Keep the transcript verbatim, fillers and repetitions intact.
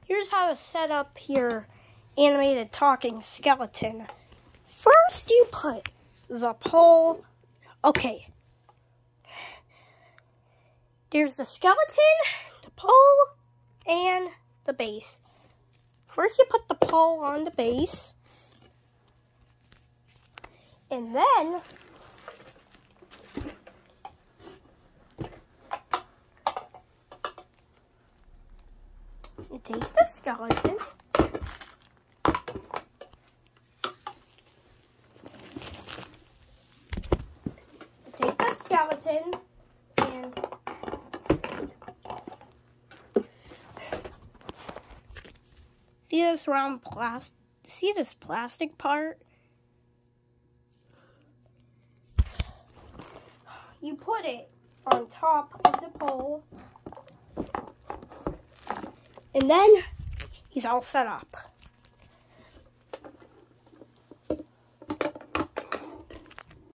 here's how to set up your animated talking skeleton. First, you put the pole. Okay. There's the skeleton, the pole, and the base. First, you put the pole on the base. And then, you take the skeleton. You take the skeleton and see this round plastic, see this plastic part? You put it on top of the pole. And then he's all set up.